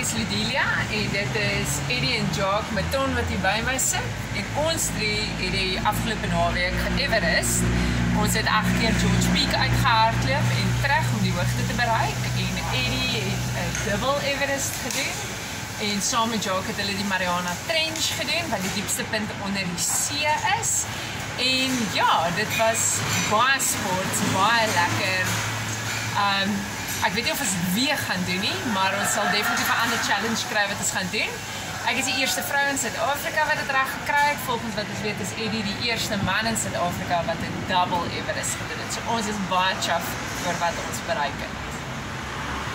is Ludelia en dit is Eddie en Jacques Maton wat hier by my sit. En ons drie het die afgelope naweek ge-Everest. Ons het 8 keer George Peak uitgehardloop en terug om die hoogte te bereik. En Eddie het 'n dubbel Everest gedoen. En saam met Jacques het hulle die Mariana Trench gedoen wat die diepste punt onder die see is. En ja, dit was baie sport, baie lekker. Ek weet nie of ons dit weer gaan doen nie, maar ons sal definitief 'n ander challenge kry wat ons gaan doen. Ek is die eerste vrou in Suid-Afrika wat dit reg gekry het. Volgens wat ons weet is Eddie die eerste man in Suid-Afrika wat 'n double Everest gedoen het. So ons is baie chuffed oor wat ons bereik het.